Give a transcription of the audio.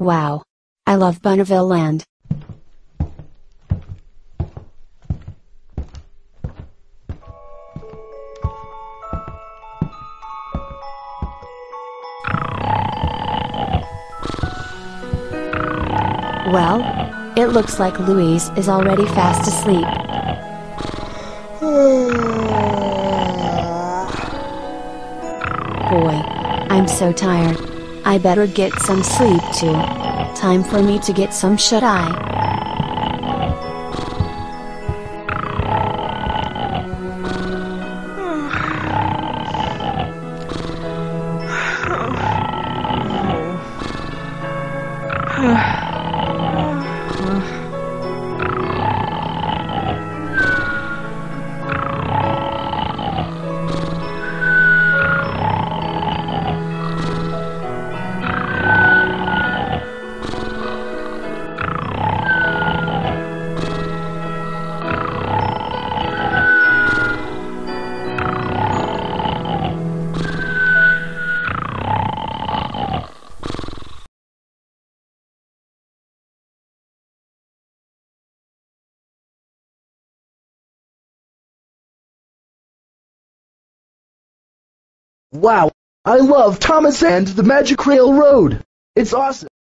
Wow. I love Bonneville Land. Well, it looks like Louise is already fast asleep. Boy, I'm so tired. I better get some sleep too. Time for me to get some shut-eye. Wow, I love Thomas and the Magic Railroad. It's awesome.